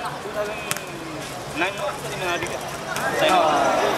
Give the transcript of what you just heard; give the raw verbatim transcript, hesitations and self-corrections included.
two thousand nine mo din na diga. Sa imo.